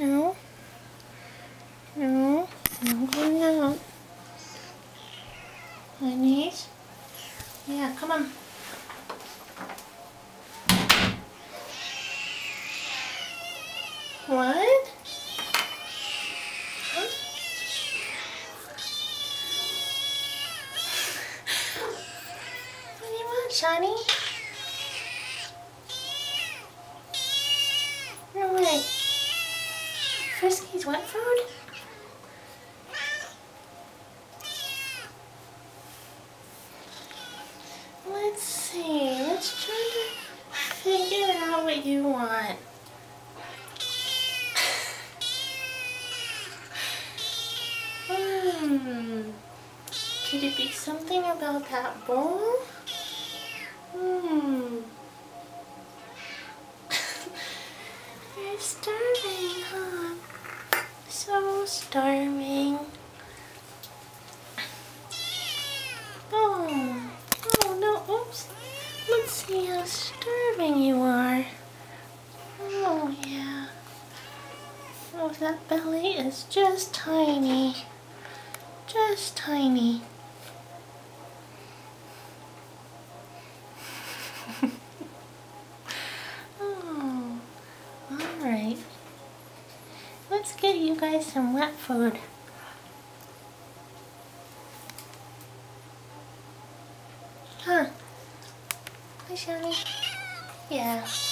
No. No. No going out. Honey? Yeah, come on. What? Huh? What do you want, Shani? No way. Frisky's wet food? Let's see. Let's try to figure out what you want. Could it be something about that bowl? You're starving, huh? So starving. Oh no, oops. Let's see how starving you are. Oh yeah. Oh, that belly is just tiny. Just tiny. Oh, alright. Let's get you guys some wet food. Huh? Hi, Shani. Yeah.